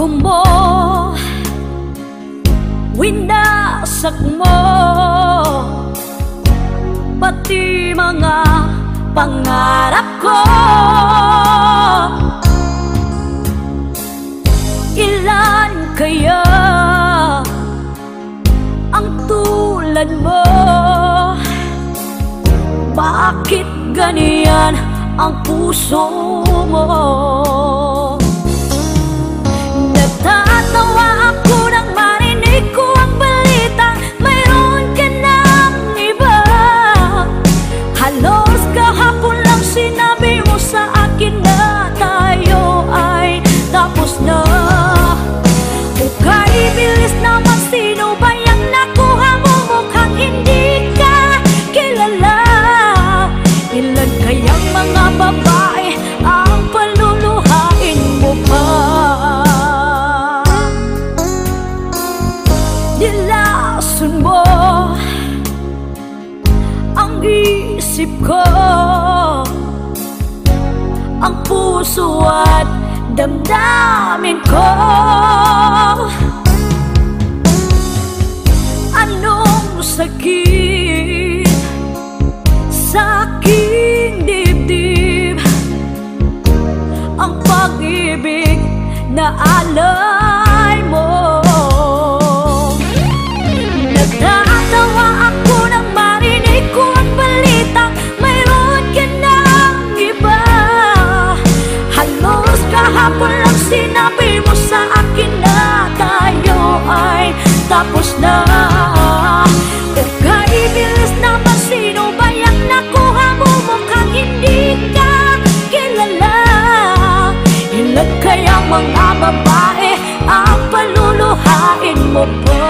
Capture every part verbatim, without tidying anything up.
ko mo, winasak mo pati mga pangarap ko. Ilan kaya ang tulad mo? Bakit ganyan ang puso mo? Natatawa ako nang marinig ko ang balita mayroon ka ng iba. Halos kahapon lang sinabi mo sa akin na tayo ay tapos na. Okay, bilis naman, sino ba yung nakuha mo? Mukhang hindi ka kilala. Ilan kayang mga babae ang paluluhain mo pa? Nilason mo ang isip ko, ang puso at damdamin ko. Anong sakit sa aking dibdib, ang pag-ibig na alay mo. Nagtatawa ako nang marinig ko ang balitang mayroon ka ng iba. Halos kahapon lang sinabi mo sa akin na tayo ay tapos na. Okay, bilis naman, sino ba yung nakuha mo? Mukhang hindi ka kilala. Ilan kaya mga babae ang paluluhain mo pa?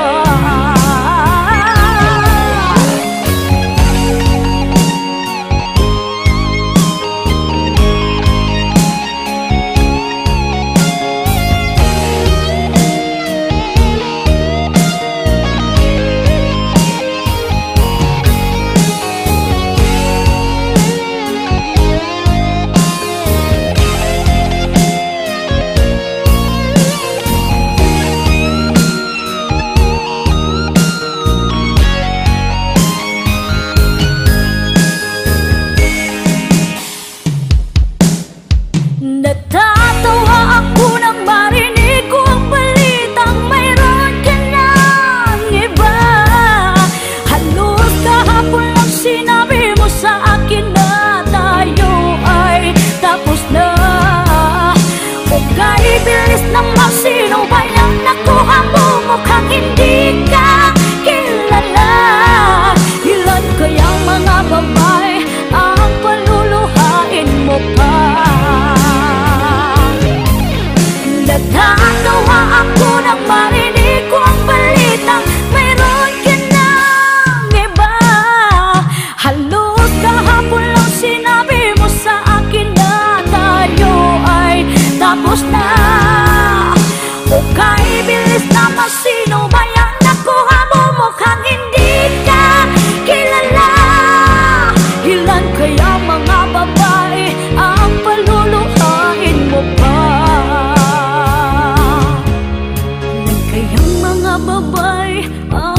Natatawa ako nang marinig ko ang balitang mayroon ka ng iba. Halos kahapon lang sinabi mo sa akin na tayo ay tapos na. Okay, bilis naman, sino ba yung nakuha mo? Mukhang hindi ka kilala. Ilan kayang mga babae ang paluluhain mo pa? Natatawa ako nang marinig ko ang balitang mayroon ka ng iba. Halos kahapon lang sinabi mo sa akin na tayo ay tapos na. Okay, bilis naman, sino ba yung nakuha mo? Mukhang hindi ka kilala. Ilan kaya mga babae ang paluluhain mo pa? Kayang mga babae